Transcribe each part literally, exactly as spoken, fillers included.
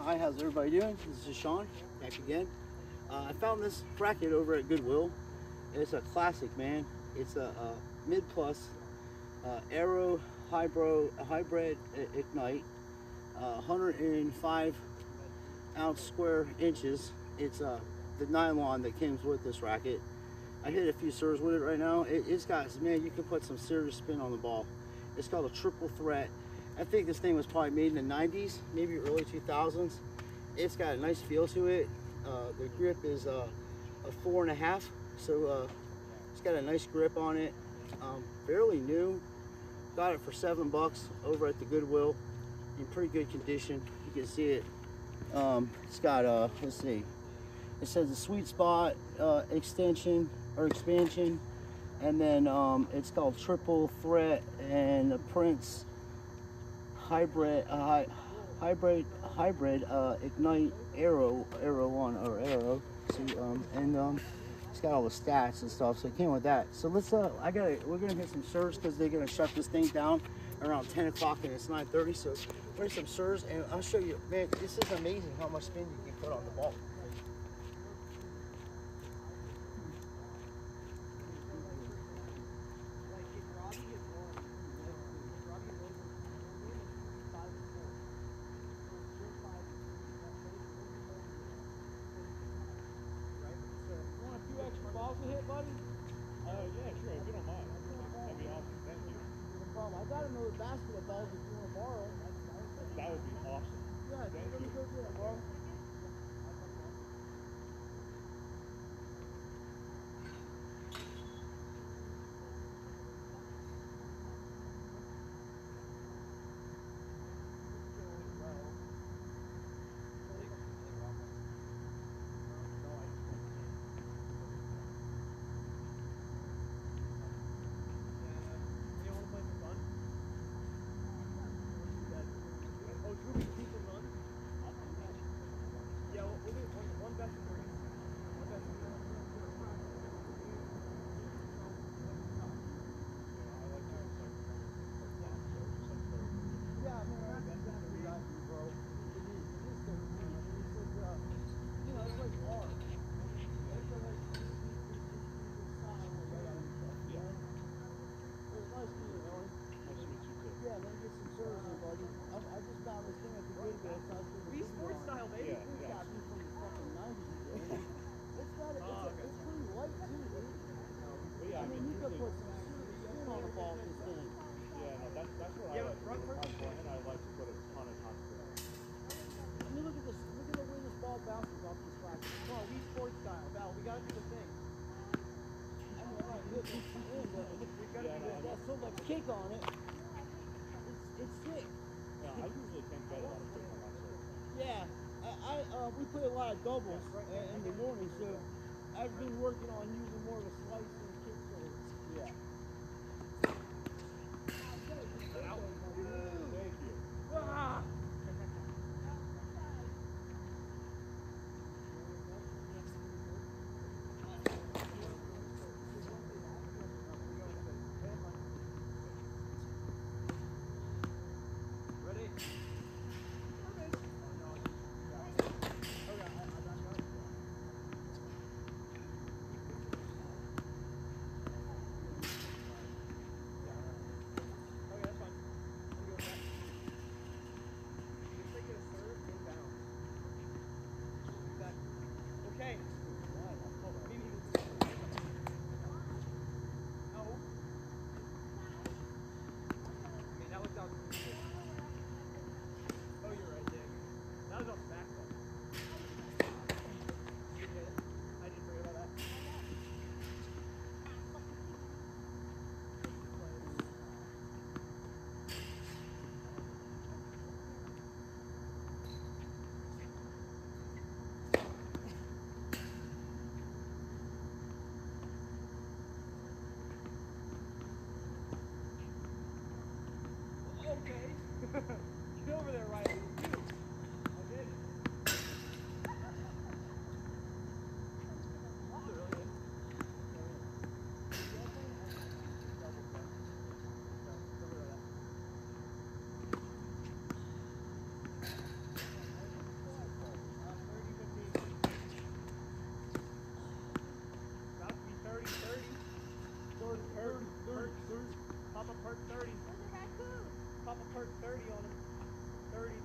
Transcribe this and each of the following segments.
Hi, how's everybody doing? This is Sean, back again. Uh, I found this racket over at Goodwill. It's a classic, man. It's a, a mid plus uh, Aero Hybrid Hybrid Ignite, uh, one hundred five ounce square inches. It's uh, the nylon that comes with this racket. I hit a few serves with it right now. It, it's got, man, you can put some serious spin on the ball. It's called a triple threat. I think this thing was probably made in the nineties, maybe early two thousands. It's got a nice feel to it. Uh, the grip is uh, a four and a half, so uh, it's got a nice grip on it. Um, fairly new. Got it for seven bucks over at the Goodwill. In pretty good condition. You can see it. Um, it's got a, let's see. It says a sweet spot uh, extension or expansion, and then um, it's called triple threat and the Prince hybrid uh, hybrid hybrid uh, Ignite Aero Aero one or Aero. See, um, and um, it's got all the stats and stuff, so it came with that. So let's uh, I got to we're gonna hit some serves because they're gonna shut this thing down around ten o'clock and it's nine thirty. So we're some serves and I'll show you, man. This is amazing how much spin you can put on the ball. Extra balls to hit, buddy? Uh, yeah, sure, if you don't mind. That'd be awesome, thank you. No problem. I got another basket of balls if you want to borrow. That would be awesome. Yeah, thank let me you. go get it, bro. Yeah, we'll, we'll do one, one best of three. One best of three. Yeah, man, that's exactly what I do, bro. It is, it is so easy. It's like, uh, you know, it's like art. It's like, Yeah. It was nice meeting you, Owen. Nice to meet you too. Yeah, let me get some serves here, buddy. I, I just found this thing at the Goodwill. So I was We sports style, baby. Yeah, This yeah. got me from the fucking nineties, dude. It's got a, it's, Oh, a, it's pretty light too, dude. But yeah, I mean, you could usually- put some serious spin on the ball with this thing. Yeah, no, that's, that's what Yeah, I but like to run do. first. And I like to put a ton of time to it. I mean, look at this. Look at the way this ball bounces off this racket. Come on, we sports style. Val, we gotta do the thing. I mean, all right, look, it's in, but We gotta Yeah, do no, this. I got so much kick on it. It's, it's sick. Yeah, I usually can't get a lot of kick on my serve. Yeah, I, I uh, we play a lot of doubles uh, in the morning, so I've been working on using more of a slice and kick serve. Yeah. Thank you. Ah! Ready? Okay, that's fine. I'm good with that. You can take it a serve inbound. Exactly. Okay. Maybe you No. I mean, that was out. Oh, you're right, Dick. That was off the back, though. You hit it. I didn't forget about that. Okay. Get over there, Riley. I did.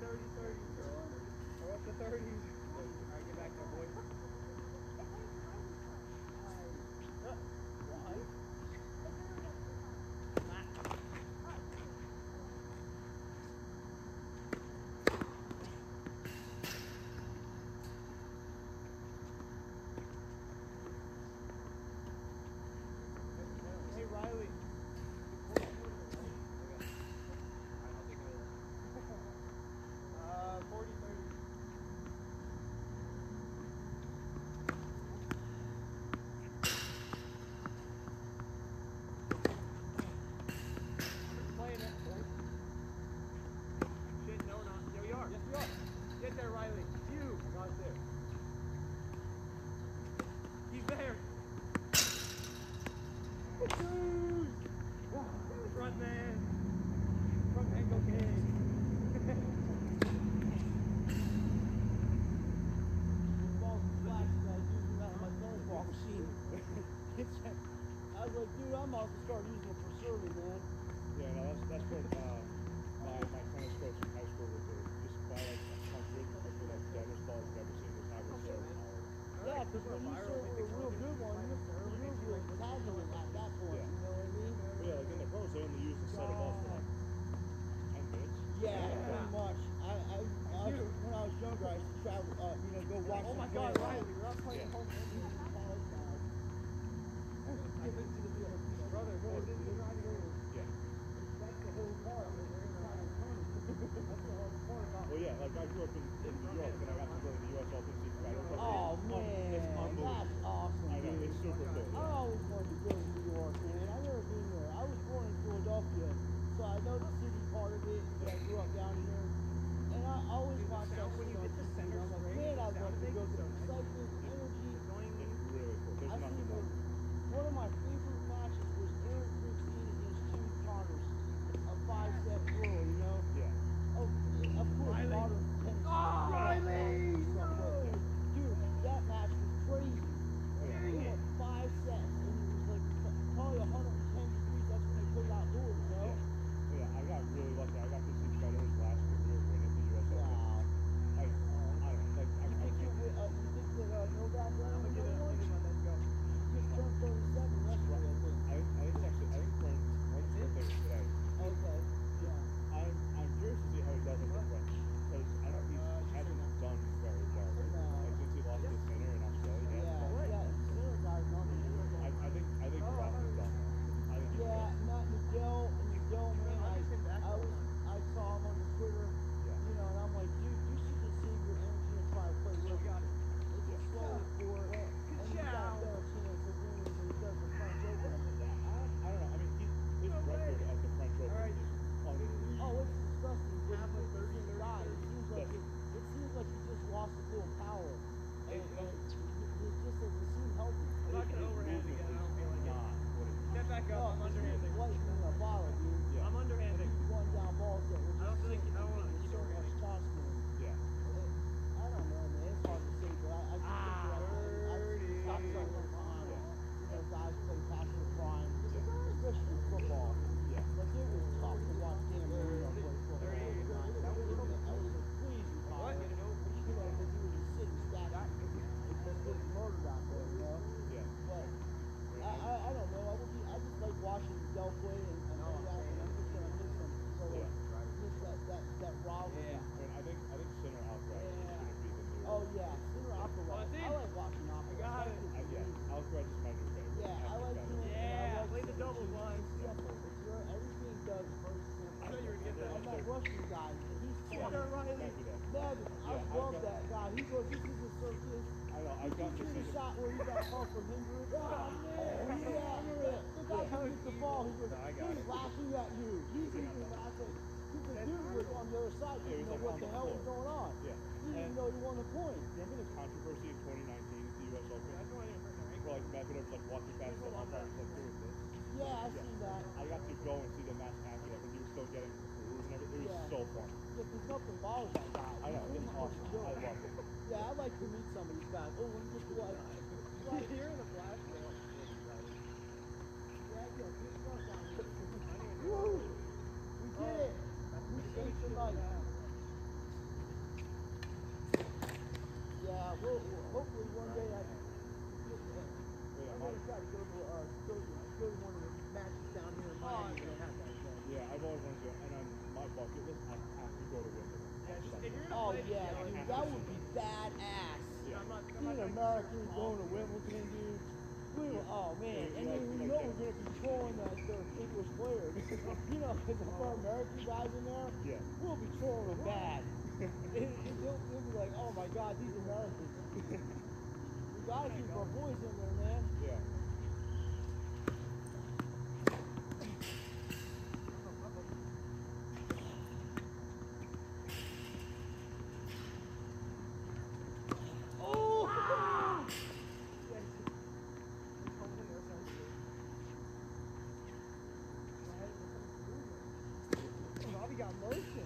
thirty, thirty. Throw up the thirties. Alright, get back there, boy. Hey, Riley. Uh, forty, thirty. Playing it, boy. Shit, no, not. There we are. Yes, we are. Get there, Riley. You. Not there. He's there. Front man. Front man, go game. Balls and flashes, I was using that on my softball machine. I was like, dude, I'm about to start using it for serving, man. Yeah, no, that's that's what uh, my my tennis coach in high school would do. Just buy like a hundred of the like tennis balls you've ever seen. Just have it so power. Yeah, because when you serve with a real good one, you're, you're usually tagging it at that point, Yeah. you know what I mean? But yeah, like in the pros, they only use the set them off for like ten minutes. Yeah, pretty much. I, I, I was, when I was younger, I used to travel, uh, you know, go watch Oh them my play. God, Riley, you're out playing Yeah. home. College guys. I couldn't see the field. Brother, No, what did you it's- try to do? Yeah. That's the whole part. I mean, they're trying to turn it. That's the hard part about Well, yeah, like I grew up in, in New York, and I got to go to the U S Open see Federer. Like, Oh, it's, un- man, it's unbelievable. that's awesome, I know, dude. it's super cool. I Yeah. always wanted to go to New York, man. I've never been there. I was born in Philadelphia, so I know the city part of it, but I grew up down here. And I always Dude, the watch that sound when shit you on hit the T V. center I'm like, string, man, the I'd sound love it to makes go is to so the nice. excitement, energy. It's going It's really cool. There's I nothing seen like the, it. one of my favorite matches was Aaron Krixine against Jimmy Connors, a five-set throw, you know? Yeah. Oh, of course, Riley. modern tennis. Oh, is Riley, some no. way. Dude, that match was crazy. Dang It it. went five sets, and it was like pro- probably one hundred ten degrees. That's when they put it outdoors, you know? Yeah. Well, yeah, I got really lucky. I got to see Federer's last career win at the U S Open. Wow. Like, I don't know. Like, I, You I think, can't. you, uh, you think that uh, Novak will I'm win gonna get it. another I'm one? gonna get my let's go. He just turned thirty-seven yesterday, I think. I, I think it's actually, I think Prince, Prince's birthday was today. Okay, yeah. I'm, I'm curious to see how he does at the French. Because I know he Uh, just hasn't say done very well. No. Like, since he lost to Sinner in Australia, he hasn't Yeah, done yeah, well. Sinner got nothing. I, I think, I think Oh, I Roth thought is it was- done. I think he's Yeah, done. not Miguel, Miguel, man. I'll I, just hit back I all was, the time. I saw him on the Twitter, Yeah. you know, and I'm like, dude, you should just save your energy and try to play Oh, with we got it. It's a Yeah. slower court, and he's got a better chance of winning than he does the French Open. I, I don't know. I mean, he, his No record way. at the French Open All right. is unbelievable. Oh, it's disgusting. But Half he's of just thirty, the same thirty, guy. It thirty. seems like it, it seems like he just lost a little power, and, It- and it, it just doesn't seem healthy. I'm not His- gonna his overhand movement again. I is don't feel like it. not what it Step back No, up. I'm because he was underhanding. lightning in a bottle, dude. Yeah. I'm And underhanding. he's one down balls that were I don't just feel like sitting I don't there wanna with keep so much overhanding. toss to him. Yeah. It, I don't know, man. It's hard to say, but I, I just think that I can. I've seen thirty. stop signs all the time. Yeah. You know, guys play past their prime, especially in football. Yeah. Like it was tough to watch Dan Marino play football. thirty. That was that was a crazy What? power. Get it over. You know, because he was a sitting statue. It just getting murdered out there, you know. Yeah. But I, I, I don't know. I would be. I just like watching Del play and, and No, all that, and I'm just gonna miss him. So like, Yeah. miss that that that rivalry. Yeah. I mean, I think, I think Sinner Alcaraz is Yeah. going to be the new. Oh yeah, Sinner Alcaraz. Oh, it's in. I like watching Alcaraz. I got That it. kid's I, yeah. amazing. Alcaraz is my new favorite. Yeah, I after like Federer. him. and I Yeah, like play the Sinner doubles too. line. It's simple. It's very, everything he does is very simple. I thought you were gonna get that. And that Russian guy, he's Get funny. there, Riley. Thank you, Dad. Nevin, I Yeah, I love got- that guy. He goes, this is a circus. I know. He I've gotten threw to the see the. shot where he got called for hindrance. Oh, man. yeah, Yeah, I remember the, that. the guy Yeah. who hit the ball, he goes, No, I got he's it. laughing at you. He's even laughing. Because the dude was on the other side, Yeah, he didn't was know like what on the the hell was floor. going on. Yeah. He didn't And know he won the point. remember the controversy in twenty nineteen at the U S Open? That's why I didn't hurt their ankle. Where like Medvedev was like walking past the umpire, was like doing this. Yeah, I Yeah. seen that. I got to go and see the match after that when he was still getting booze and everything. It was Yeah. so funny. Yeah, because nothing bothers that guy. I know. He's It's really awesome. good. I love it. Yeah, I'd like to meet some of these guys. Oh, let me get the light. You're in the blast though. Yeah, yeah, good stuff down here. I don't even know. Woo! We did it! We saved the night. uh, we'll, we'll hopefully one day I can get there. Yeah, I'm my, gonna try to go to uh go to go to one of the matches down here in Miami. They have that event. yeah, I've always wanted to, and on my bucket list, I have to go to Wimbledon. Yeah, at just, some if you're point. gonna Oh play, yeah, yeah, dude, like, that would be badass. Yeah. I'm not, I'm Being not an trying to American serve going to all Wimbledon, dude. We were, Yeah. oh man, Yeah, and you then like- we you like know tennis. we're gonna be trolling the, the English players. You know, because if our American guys in there, Yeah. we'll be trolling them bad. It, it, they'll, they'll be like, oh my God, these Americans. We gotta keep our boys in there, man. Yeah. Oh! Ah! Bobby got motion.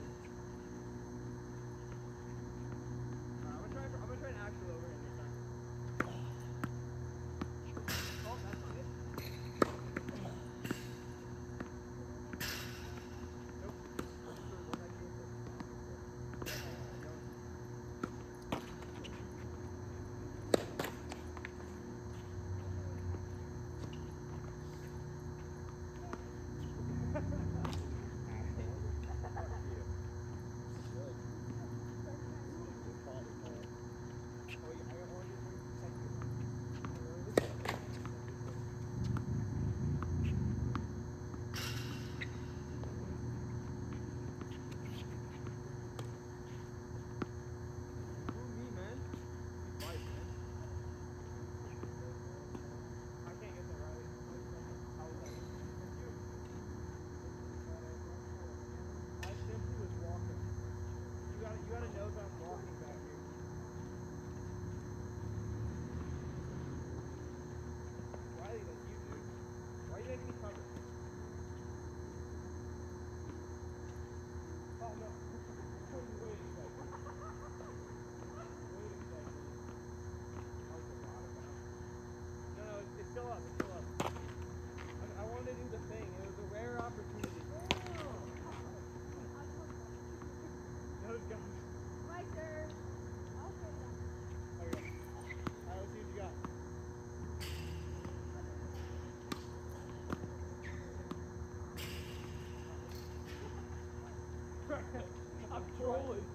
I'm gonna try. For, I'm gonna try an actual overhand this time. Oh, that's not it. Nope. Still up, it's still up. I, I wanted to do the thing. It was a rare opportunity. Those guys. My serve. I'll say that. Okay. Alright, let's see what you got. I'm trolling.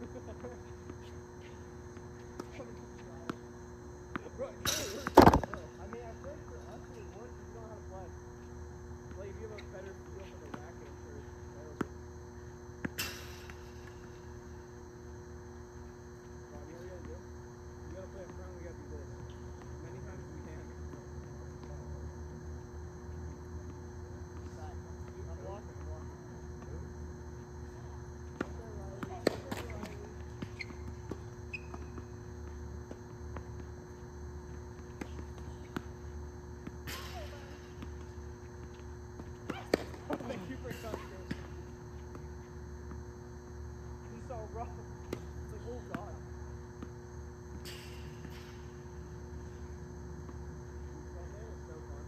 Bro, it kinda works. I mean, I think for us it would work if you don't know how to play. Like, if you have a better feel for the racket, I'm sure it's available. Rob, you know what we gotta do? We gotta play up front, we gotta do this. As many times as we can. I'm walking, I'm walking. Thank you for touching us. He's so rough. It's like, oh God. That man is so fun.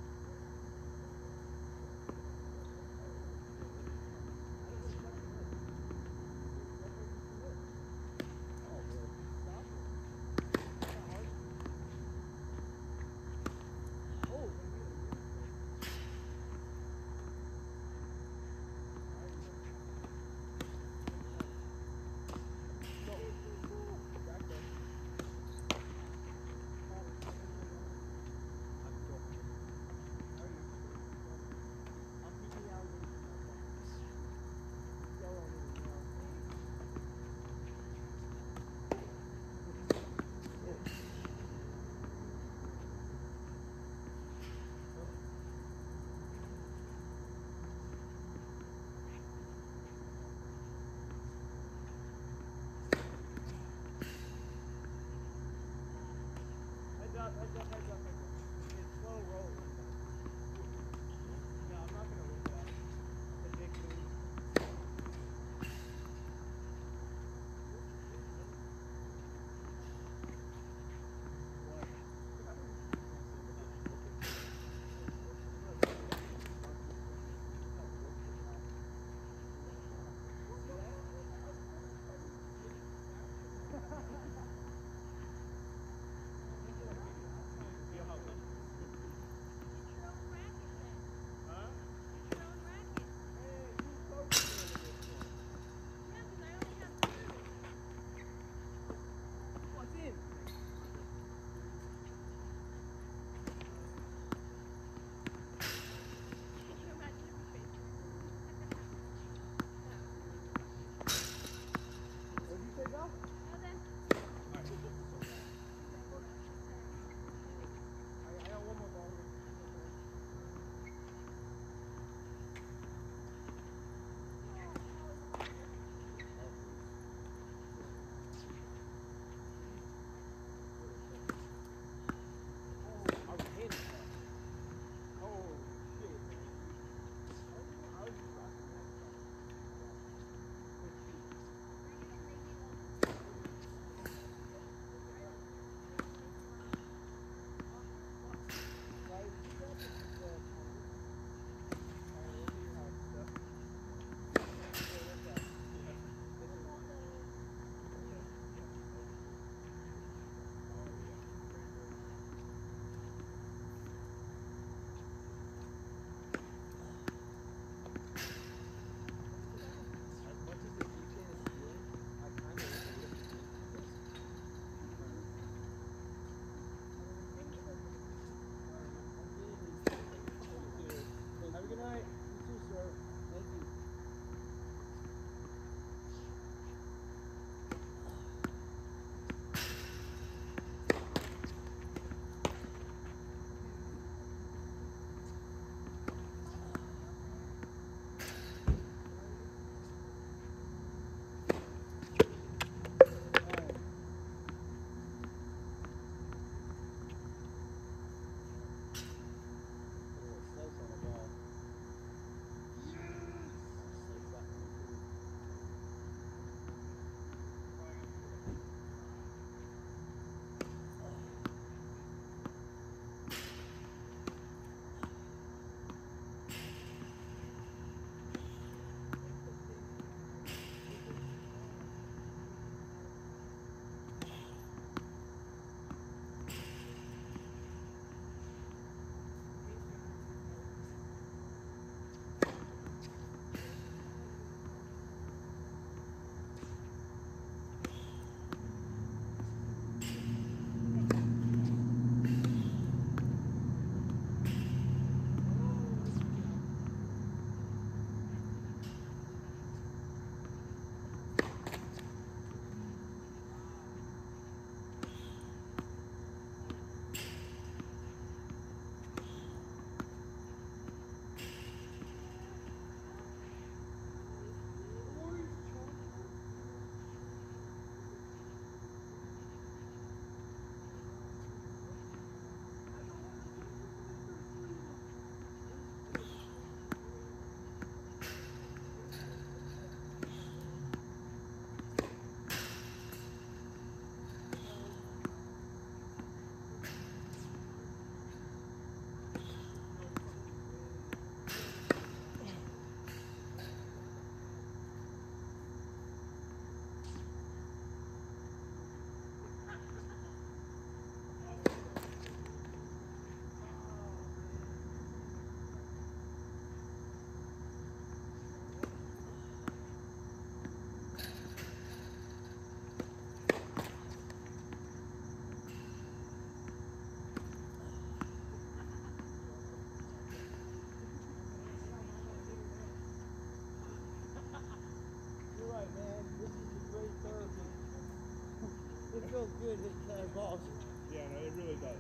feels good hitting tennis balls. Yeah, no, it really does.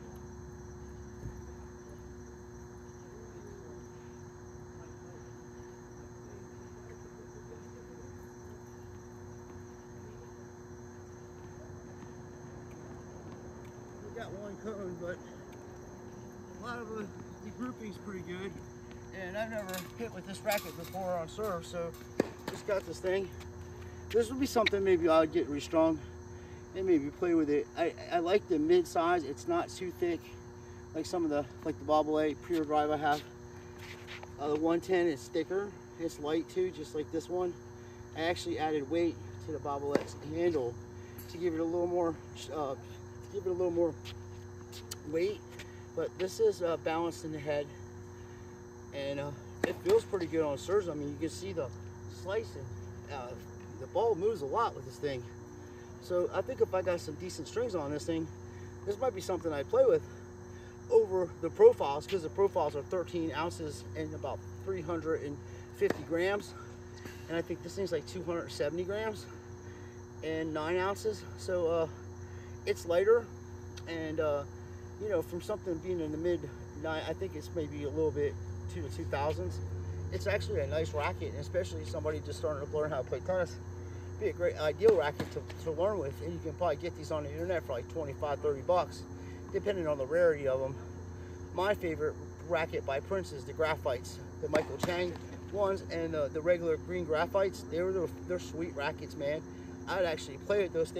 We got one cone, but a lot of the, the grouping's pretty good. And I've never hit with this racket before on serve, so just got this thing. This would be something maybe I'd get restrung and maybe play with it. I, I like the mid size. It's not too thick like some of the like the Bobble A Pure Drive I have. Uh, the one ten is thicker. It's light too, just like this one. I actually added weight to the Bobble X handle to give it a little more, uh, to give it a little more weight. But this is uh, balanced in the head, and uh, it feels pretty good on serves. I mean, you can see the slicing. Uh, the ball moves a lot with this thing. So I think if I got some decent strings on this thing, this might be something I play with over the profiles, because the profiles are thirteen ounces and about three hundred fifty grams. And I think this thing's like two hundred seventy grams and nine ounces. So uh, it's lighter, and uh, you know, from something being in the mid nine, I think it's maybe a little bit to the two thousands. It's actually a nice racket, and especially somebody just starting to learn how to play tennis, be a great ideal racket to, to learn with. And you can probably get these on the internet for like twenty-five, thirty bucks, depending on the rarity of them. My favorite racket by Prince is the graphites, the Michael Chang ones, and the, the regular green graphites. They're they're sweet rackets, man. I'd actually play with those things.